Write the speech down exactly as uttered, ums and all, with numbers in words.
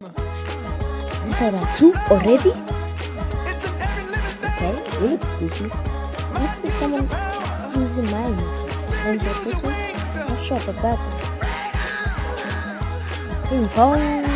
Inside are two already? Okay, it looks spooky. Must be someone using mine. Sounds like this one. Not sure about that one. Ping pong.